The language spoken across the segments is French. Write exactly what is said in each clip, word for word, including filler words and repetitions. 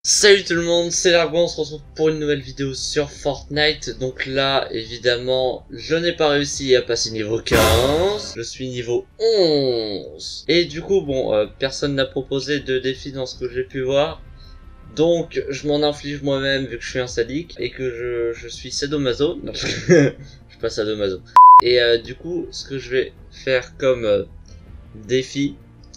Salut tout le monde, c'est Largo, on se retrouve pour une nouvelle vidéo sur Fortnite. Donc là, évidemment, je n'ai pas réussi à passer niveau quinze, je suis niveau onze. Et du coup, bon, euh, personne n'a proposé de défi dans ce que j'ai pu voir. Donc, je m'en inflige moi-même vu que je suis un sadique et que je, je suis sadomaso. Non, je suis pas sadomaso. Et euh, du coup, ce que je vais faire comme euh, défi,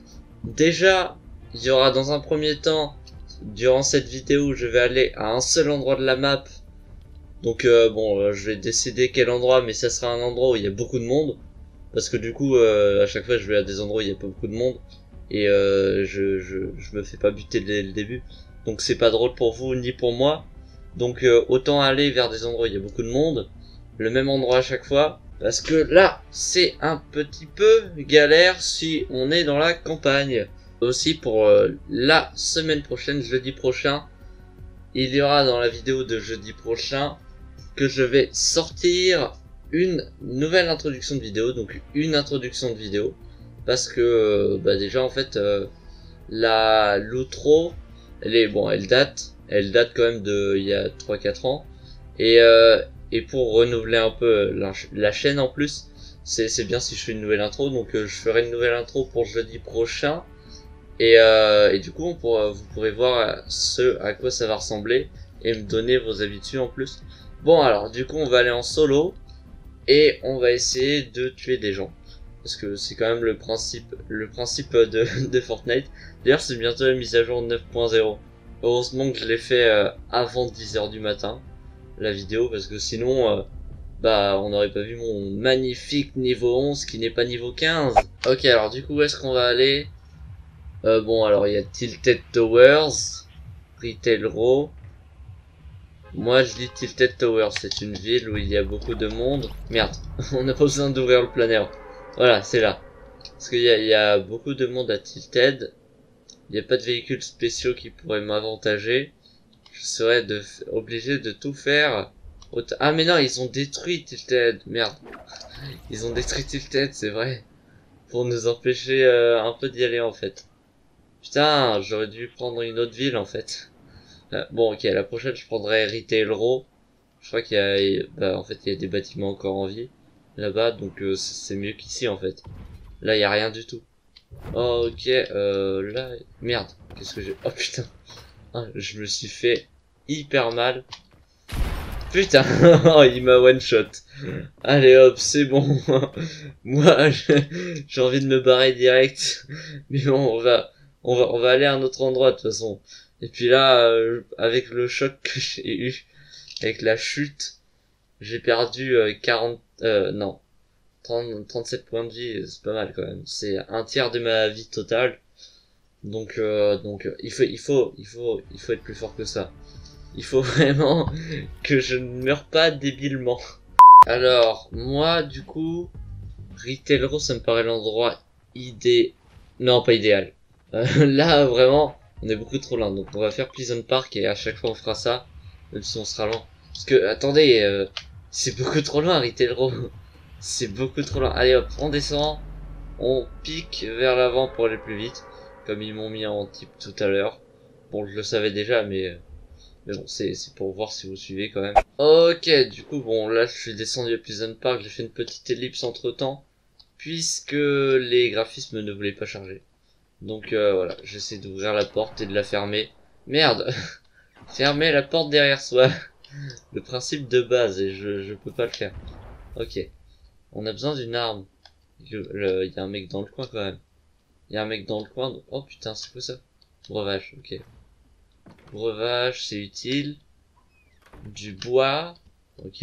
déjà, il y aura dans un premier temps, durant cette vidéo, je vais aller à un seul endroit de la map. Donc euh, bon, euh, je vais décider quel endroit, mais ça sera un endroit où il y a beaucoup de monde. Parce que du coup, euh, à chaque fois, je vais à des endroits où il y a pas beaucoup de monde. Et euh, je, je, je me fais pas buter dès le début. Donc c'est pas drôle pour vous ni pour moi. Donc euh, autant aller vers des endroits où il y a beaucoup de monde. Le même endroit à chaque fois. Parce que là, c'est un petit peu galère si on est dans la campagne. Aussi pour euh, la semaine prochaine, jeudi prochain, il y aura dans la vidéo de jeudi prochain que je vais sortir une nouvelle introduction de vidéo, donc une introduction de vidéo, parce que euh, bah déjà en fait euh, la l'outro, elle est bon, elle date, elle date quand même de il y a trois quatre ans, et euh, et pour renouveler un peu la, la chaîne en plus, c'est c'est bien si je fais une nouvelle intro, donc euh, je ferai une nouvelle intro pour jeudi prochain. Et, euh, et du coup, on pourra, vous pourrez voir ce à quoi ça va ressembler et me donner vos habitudes en plus. Bon, alors, du coup, on va aller en solo et on va essayer de tuer des gens. Parce que c'est quand même le principe, le principe de, de Fortnite. D'ailleurs, c'est bientôt la mise à jour neuf point zéro. Heureusement que je l'ai fait euh, avant dix heures du matin, la vidéo, parce que sinon, euh, bah, on n'aurait pas vu mon magnifique niveau onze qui n'est pas niveau quinze. Ok, alors du coup, où est-ce qu'on va aller ? Euh, bon, alors il y a Tilted Towers, Retail Row. Moi je dis Tilted Towers, c'est une ville où il y a beaucoup de monde. Merde, on n'a pas besoin d'ouvrir le planner. Voilà, c'est là. Parce qu'il y a, il y a beaucoup de monde à Tilted. Il n'y a pas de véhicules spéciaux qui pourraient m'avantager. Je serais de, obligé de tout faire. Ah mais non, ils ont détruit Tilted. Merde. Ils ont détruit Tilted, c'est vrai. Pour nous empêcher euh, un peu d'y aller en fait. Putain, j'aurais dû prendre une autre ville en fait. Euh, bon, ok, la prochaine je prendrai Retail Row. Je crois qu'il y a, bah, en fait, il y a des bâtiments encore en vie là-bas, donc euh, c'est mieux qu'ici en fait. Là, il y a rien du tout. Oh, ok, euh, là, merde, qu'est-ce que j'ai? Oh putain, ah, je me suis fait hyper mal. Putain, oh, il m'a one shot. Allez hop, c'est bon. Moi, j'ai envie de me barrer direct. Mais bon, on va, on va, on va aller à un autre endroit de toute façon. Et puis là, euh, avec le choc que j'ai eu, avec la chute, j'ai perdu euh, quarante, euh, non, trente, trente-sept points de vie. C'est pas mal quand même. C'est un tiers de ma vie totale. Donc, euh, donc, il faut, il faut, il faut, il faut être plus fort que ça. Il faut vraiment que je ne meure pas débilement. Alors, moi, du coup, Retail Row, ça me paraît l'endroit idé... Non, pas idéal. Euh, là, vraiment, on est beaucoup trop loin. Donc, on va faire Pleasant Park et à chaque fois, on fera ça. Même si on sera loin. Parce que, attendez, euh, c'est beaucoup trop loin, Retail Row. C'est beaucoup trop loin. Allez, hop, on descend. On pique vers l'avant pour aller plus vite. Comme ils m'ont mis en type tout à l'heure. Bon, je le savais déjà, mais... Mais bon, c'est pour voir si vous suivez quand même. Ok, du coup, bon, là, je suis descendu à Pleasant Park, j'ai fait une petite ellipse entre temps, puisque les graphismes ne voulaient pas charger. Donc euh, voilà, j'essaie d'ouvrir la porte et de la fermer. Merde. Fermer la porte derrière soi. Le principe de base, et je, je peux pas le faire. Ok. On a besoin d'une arme. Il y a un mec dans le coin quand même. Il y a un mec dans le coin. Donc... Oh putain, c'est quoi ça? Breuvage, ok. Breuvage, c'est utile. Du bois. Ok.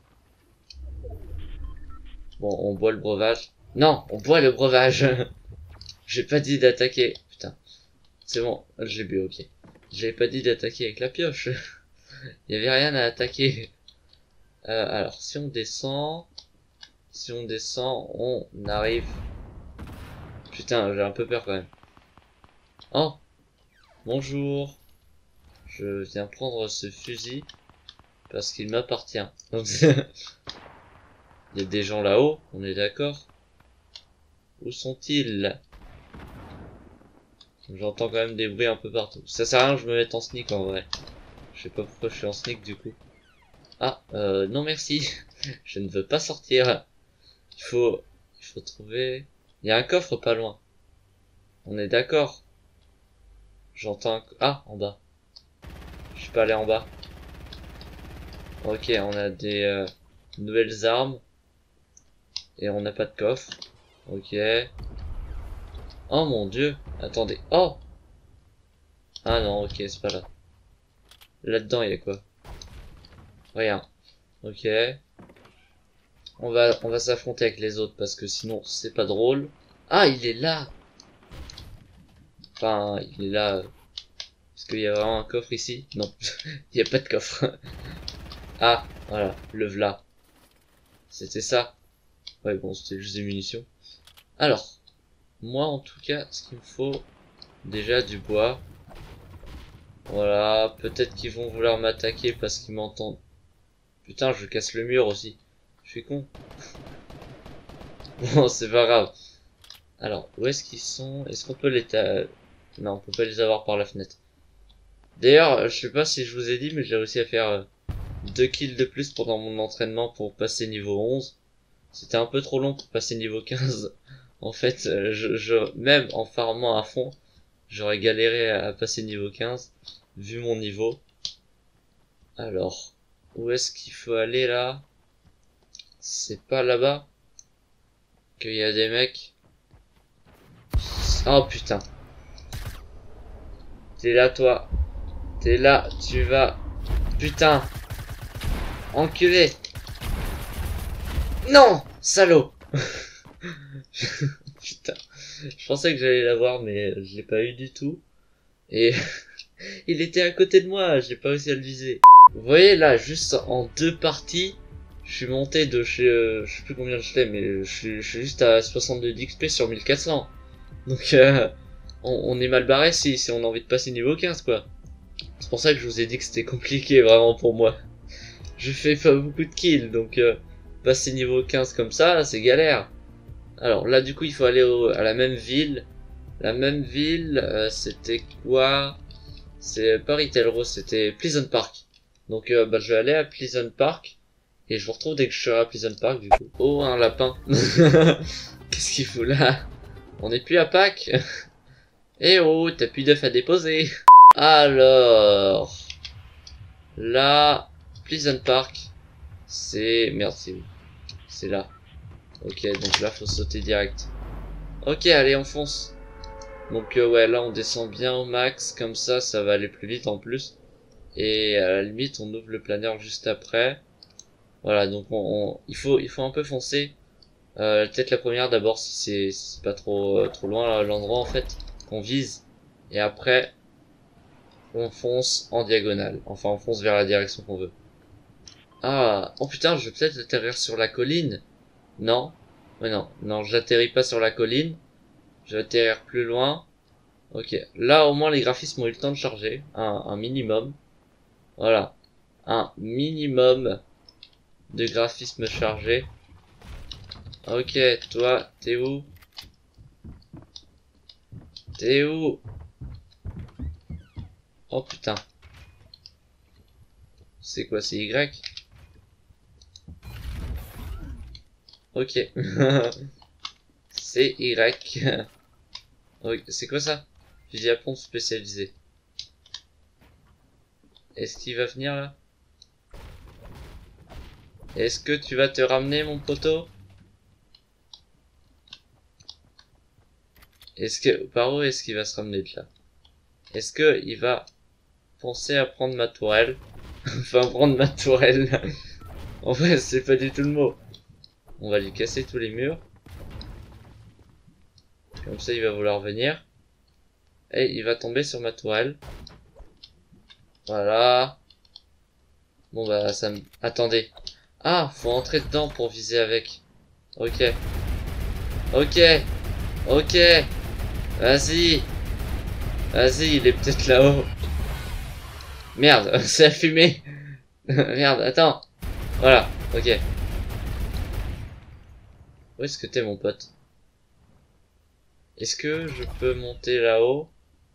Bon, on boit le breuvage. Non, on boit le breuvage. J'ai pas dit d'attaquer. Putain. C'est bon, j'ai bu, ok. J'avais pas dit d'attaquer avec la pioche. Il y avait rien à attaquer. Euh, alors, si on descend... Si on descend, on arrive... Putain, j'ai un peu peur quand même. Oh. Bonjour. Je viens prendre ce fusil. Parce qu'il m'appartient. Il y a des gens là-haut, on est d'accord? Où sont-ils? J'entends quand même des bruits un peu partout. Ça sert à rien que je me mette en sneak en vrai. Je sais pas pourquoi je suis en sneak du coup. Ah, euh, non merci. Je ne veux pas sortir. Il faut, il faut trouver... Il y a un coffre pas loin. On est d'accord. J'entends un... Ah, en bas. Je suis pas allé en bas. Ok, on a des euh, nouvelles armes. Et on n'a pas de coffre. Ok. Oh mon dieu. Attendez. Oh! Ah non, ok, c'est pas là. Là-dedans, il y a quoi? Rien. Ok. On va, on va s'affronter avec les autres parce que sinon, c'est pas drôle. Ah, il est là! Enfin, il est là... Est-ce qu'il y a vraiment un coffre ici? Non. Il n'y a pas de coffre. Ah, voilà. Le v'là. C'était ça. Ouais, bon, c'était juste des munitions. Alors. Moi, en tout cas, ce qu'il me faut... Déjà, du bois. Voilà. Peut-être qu'ils vont vouloir m'attaquer parce qu'ils m'entendent. Putain, je casse le mur aussi. Je suis con. Bon, c'est pas grave. Alors, où est-ce qu'ils sont? Est-ce qu'on peut les... Ta... Non, on peut pas les avoir par la fenêtre. D'ailleurs, je sais pas si je vous ai dit, mais j'ai réussi à faire euh, deux kills de plus pendant mon entraînement pour passer niveau onze. C'était un peu trop long pour passer niveau quinze. En fait, euh, je, je, même en farmant à fond, j'aurais galéré à, à passer niveau quinze, vu mon niveau. Alors, où est-ce qu'il faut aller là? C'est pas là-bas qu'il y a des mecs. Oh putain. T'es là toi. T'es là, tu vas... Putain. Enculé. Non, salaud. Putain. Je pensais que j'allais l'avoir, mais je l'ai pas eu du tout. Et il était à côté de moi, j'ai pas réussi à le viser. Vous voyez là, juste en deux parties, je suis monté de chez... Euh, je sais plus combien je fais, mais je suis, je suis juste à soixante-deux d'X P sur mille quatre cents. Donc euh, on, on est mal barré si, si on a envie de passer niveau quinze quoi. C'est pour ça que je vous ai dit que c'était compliqué vraiment pour moi. Je fais pas beaucoup de kills, donc euh, passer niveau quinze comme ça, c'est galère. Alors là du coup il faut aller au, à la même ville. La même ville, euh, c'était quoi? C'est pas Retail Rose, c'était Pleasant Park. Donc euh, bah, je vais aller à Pleasant Park. Et je vous retrouve dès que je serai à Pleasant Park du coup. Oh un lapin. Qu'est-ce qu'il fout là? On est plus à Pâques. Eh oh, t'as plus d'œufs à déposer. Alors... Là... Pleasant Park. C'est... Merde, c'est où? C'est là. Ok, donc là faut sauter direct. Ok, allez, on fonce. Donc euh, ouais, là on descend bien au max, comme ça, ça va aller plus vite en plus. Et à la limite, on ouvre le planeur juste après. Voilà, donc on, on il faut il faut un peu foncer. Euh, peut-être la première d'abord si c'est si pas trop euh, trop loin l'endroit en fait qu'on vise. Et après, on fonce en diagonale. Enfin, on fonce vers la direction qu'on veut. Ah, oh putain, je vais peut-être atterrir sur la colline. Non, mais non, non, j'atterris pas sur la colline. Je vais atterrir plus loin. Ok, là au moins les graphismes ont eu le temps de charger, un, un minimum. Voilà, un minimum de graphismes chargés. Ok, toi, t'es où? T'es où? Oh putain. C'est quoi, c'est Y? Ok. C'est Y. Ok, c'est quoi ça? Fusil à pompe spécialisé. Est-ce qu'il va venir là? Est-ce que tu vas te ramener mon poteau? Est-ce que... Par où est-ce qu'il va se ramener de là? Est-ce que il va penser à prendre ma tourelle? Enfin prendre ma tourelle. En vrai c'est pas du tout le mot. On va lui casser tous les murs. Comme ça il va vouloir venir. Et il va tomber sur ma tourelle. Voilà. Bon bah ça me... Attendez. Ah, faut entrer dedans pour viser avec. Ok. Ok. Ok. Vas-y. Vas-y, il est peut-être là-haut. Merde, c'est la fumée. Merde, attends. Voilà, ok. Où est-ce que t'es mon pote? Est-ce que je peux monter là-haut?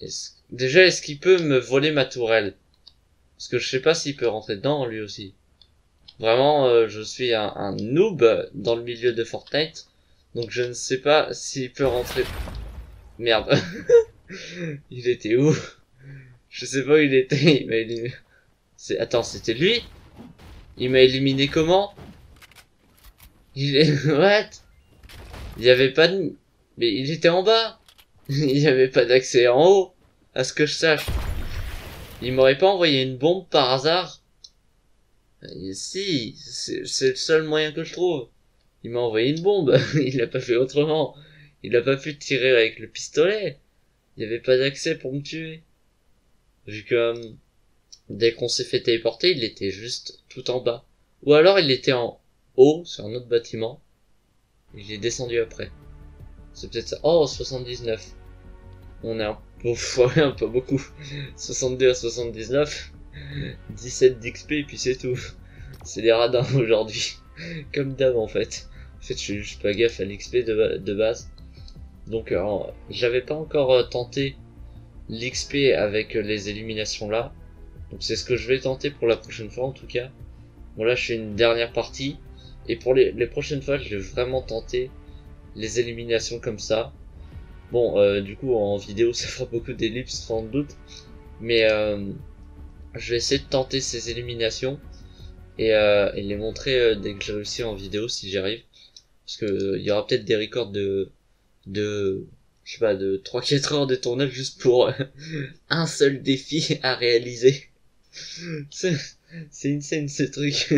Est-ce... Déjà, est-ce qu'il peut me voler ma tourelle? Parce que je sais pas s'il peut rentrer dedans, lui aussi. Vraiment, euh, je suis un, un noob dans le milieu de Fortnite. Donc je ne sais pas s'il peut rentrer... Merde. Il était où? Je sais pas où il était. Il m'a éliminé. C'est... Attends, c'était lui? Il m'a éliminé comment? Il est... What? Il y avait pas de... Mais il était en bas. Il y avait pas d'accès en haut. À ce que je sache. Il m'aurait pas envoyé une bombe par hasard? Et si, c'est c'est le seul moyen que je trouve. Il m'a envoyé une bombe. Il a pas fait autrement. Il a pas pu tirer avec le pistolet. Il y avait pas d'accès pour me tuer. Vu que euh, dès qu'on s'est fait téléporter, il était juste tout en bas. Ou alors il était en haut sur un autre bâtiment. Il est descendu après. C'est peut-être ça. Oh, soixante-dix-neuf. On est un peu, ouais, un peu beaucoup. soixante-deux à soixante-dix-neuf. dix-sept d'X P et puis c'est tout. C'est des radins aujourd'hui. Comme d'hab en fait. En fait, je suis juste pas gaffe à l'X P de, ba de base. Donc, euh, j'avais pas encore euh, tenté l'X P avec euh, les éliminations là. Donc c'est ce que je vais tenter pour la prochaine fois en tout cas. Bon là, je fais une dernière partie. Et pour les, les prochaines fois, je vais vraiment tenter les éliminations comme ça. Bon, euh, du coup, en vidéo, ça fera beaucoup d'ellipses sans doute. Mais euh, je vais essayer de tenter ces éliminations. Et, euh, et les montrer euh, dès que j'ai réussi en vidéo, si j'y arrive. Parce que euh, il y aura peut-être des records de... de... je sais pas, de trois quatre heures de tournage juste pour euh, un seul défi à réaliser. C'est c'est insane ce truc.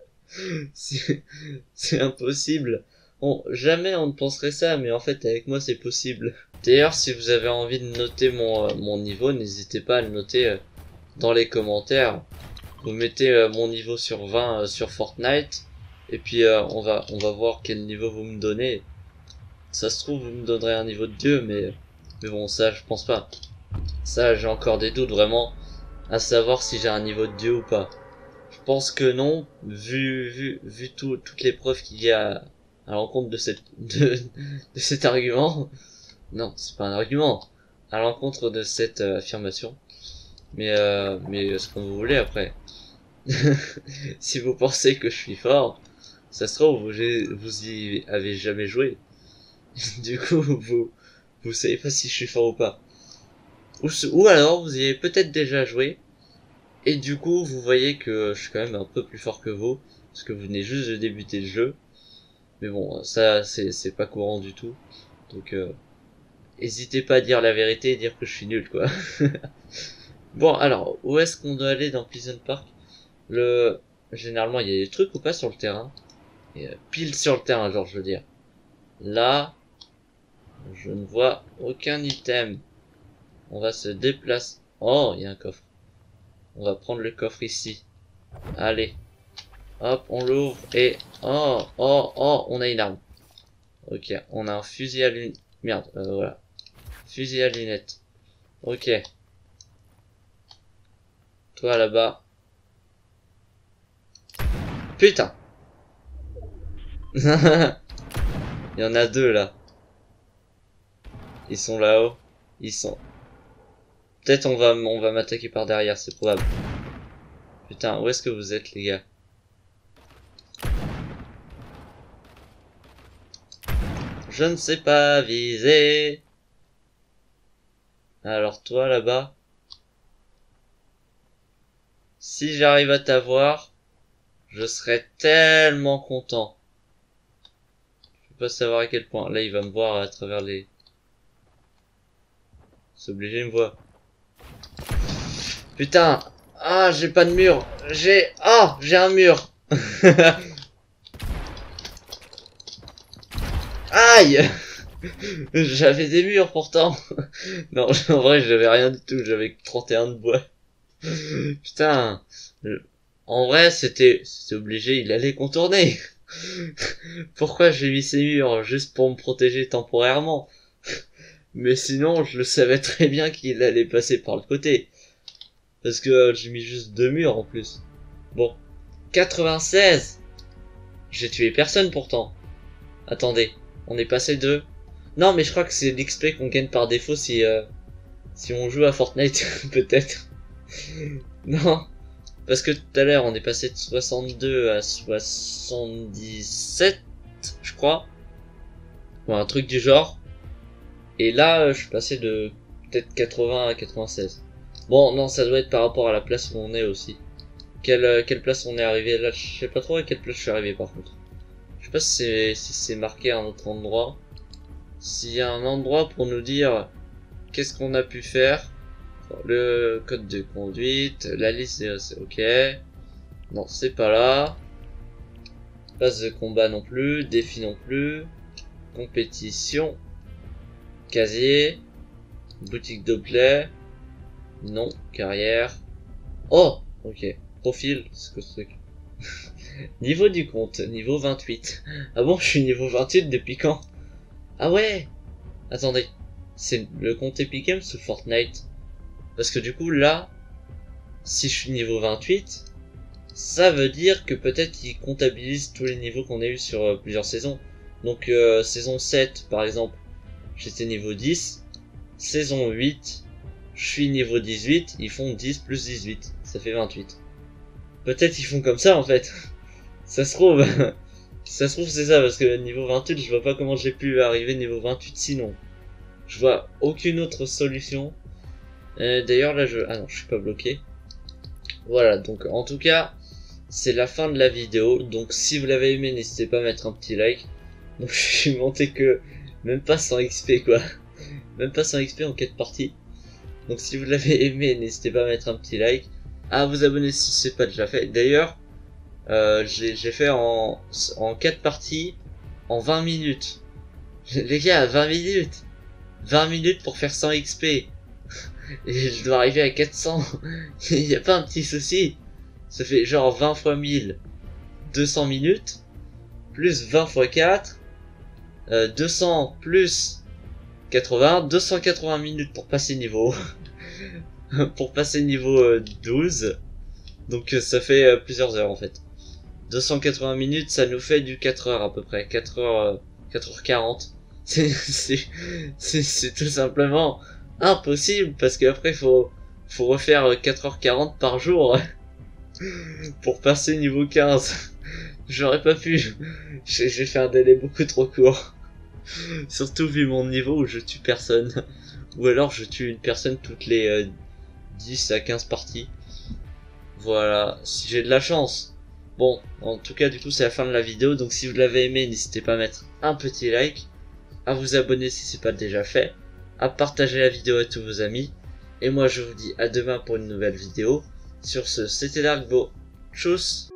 C'est impossible. On, jamais on ne penserait ça, mais en fait avec moi c'est possible. D'ailleurs, si vous avez envie de noter mon, euh, mon niveau, n'hésitez pas à le noter euh, dans les commentaires. Vous mettez euh, mon niveau sur vingt euh, sur Fortnite, et puis euh, on va on va voir quel niveau vous me donnez. Ça se trouve vous me donnerez un niveau de Dieu, mais mais bon, ça je pense pas. Ça j'ai encore des doutes vraiment à savoir si j'ai un niveau de Dieu ou pas. Je pense que non, vu vu vu tout, toutes les preuves qu'il y a à l'encontre de cette de, de cet argument. Non, c'est pas un argument. À l'encontre de cette euh, affirmation. Mais euh, mais ce que vous voulez après. Si vous pensez que je suis fort, ça se trouve vous, vous y avez jamais joué. Du coup, vous vous savez pas si je suis fort ou pas. Ou, ou alors vous y avez peut-être déjà joué. Et du coup, vous voyez que je suis quand même un peu plus fort que vous. Parce que vous venez juste de débuter le jeu. Mais bon, ça, c'est c'est pas courant du tout. Donc, euh, hésitez pas à dire la vérité et dire que je suis nul, quoi. Bon, alors, où est-ce qu'on doit aller dans Pleasant Park? Le... Généralement, il y a des trucs ou pas sur le terrain? Et, euh, pile sur le terrain, genre, je veux dire. Là, je ne vois aucun item. On va se déplacer. Oh, il y a un coffre. On va prendre le coffre ici. Allez. Hop, on l'ouvre et... Oh, oh, oh, on a une arme. Ok, on a un fusil à lunettes. Merde, euh, voilà. Fusil à lunettes. Ok. Toi là-bas. Putain. Il y en a deux là. Ils sont là-haut. Ils sont... Peut-être on va on va m'attaquer par derrière, c'est probable. Putain, où est-ce que vous êtes les gars? Je ne sais pas viser. Alors toi là-bas. Si j'arrive à t'avoir, je serais tellement content. Je peux pas savoir à quel point. Là, il va me voir à travers les... C'est obligé, il me voit. Putain. Ah, j'ai pas de mur. J'ai... Ah, j'ai un mur. Aïe. J'avais des murs pourtant. Non, en vrai, j'avais rien du tout. J'avais trente et un de bois. Putain. En vrai, c'était c'était obligé, il allait contourner. Pourquoi j'ai mis ces murs? Juste pour me protéger temporairement. Mais sinon, je le savais très bien qu'il allait passer par le côté. Parce que euh, j'ai mis juste deux murs en plus. Bon. quatre-vingt-seize. J'ai tué personne pourtant. Attendez. On est passé de... Non, mais je crois que c'est l'X P qu'on gagne par défaut si... Euh... Si on joue à Fortnite, peut-être. Non. Parce que tout à l'heure, on est passé de soixante-deux à soixante-dix-sept, je crois. Bon, un truc du genre. Et là, je suis passé de peut-être quatre-vingts à quatre-vingt-seize. Bon, non, ça doit être par rapport à la place où on est aussi. Quelle, quelle place on est arrivé là? Je sais pas trop à quelle place je suis arrivé par contre. Je sais pas si c'est si c'est marqué à un autre endroit. S'il y a un endroit pour nous dire qu'est-ce qu'on a pu faire. Le code de conduite, la liste c'est ok. Non, c'est pas là. Passe de combat non plus, défi non plus. Compétition. Casier. Boutique d'objets. Non, carrière. Oh, ok. Profil, c'est que ce truc. Niveau du compte, niveau vingt-huit. Ah bon, je suis niveau vingt-huit depuis quand? Ah ouais. Attendez. C'est le compte Epic Games ou Fortnite? Parce que du coup là, si je suis niveau vingt-huit, ça veut dire que peut-être il comptabilise tous les niveaux qu'on a eu sur euh, plusieurs saisons. Donc euh, saison sept par exemple, j'étais niveau dix. Saison huit, je suis niveau dix-huit, ils font dix plus dix-huit, ça fait vingt-huit. Peut-être ils font comme ça en fait. Ça se trouve, ça se trouve c'est ça, parce que niveau vingt-huit, je vois pas comment j'ai pu arriver niveau vingt-huit sinon. Je vois aucune autre solution. Euh, D'ailleurs là je... Ah non, je suis pas bloqué. Voilà, donc en tout cas, c'est la fin de la vidéo. Donc si vous l'avez aimé, n'hésitez pas à mettre un petit like. Donc je suis monté que... Même pas cent X P quoi. Même pas cent X P en quatre parties. Donc si vous l'avez aimé, n'hésitez pas à mettre un petit like. À vous abonner si c'est pas déjà fait. D'ailleurs, euh, j'ai fait en, en quatre parties en vingt minutes. Les gars, vingt minutes. vingt minutes pour faire cent X P. Et je dois arriver à quatre cents. Il y a pas un petit souci. Ça fait genre vingt fois mille. deux cents minutes. Plus vingt fois quatre. Euh, deux cents plus quatre-vingts. deux cent quatre-vingts minutes pour passer niveau. Pour passer niveau euh, douze. Donc euh, ça fait euh, plusieurs heures en fait. deux cent quatre-vingts minutes, ça nous fait du quatre heures à peu près. quatre heures, euh, quatre heures quarante. C'est tout simplement impossible parce qu'après faut faut refaire quatre heures quarante par jour pour passer niveau quinze. J'aurais pas pu. J'ai fait un délai beaucoup trop court. Surtout vu mon niveau où je tue personne. Ou alors je tue une personne toutes les euh, dix à quinze parties. Voilà, si j'ai de la chance. Bon, en tout cas du coup c'est la fin de la vidéo. Donc si vous l'avez aimé, n'hésitez pas à mettre un petit like, à vous abonner si c'est pas déjà fait, à partager la vidéo à tous vos amis. Et moi je vous dis à demain pour une nouvelle vidéo. Sur ce, c'était Darkbo. Tchuss.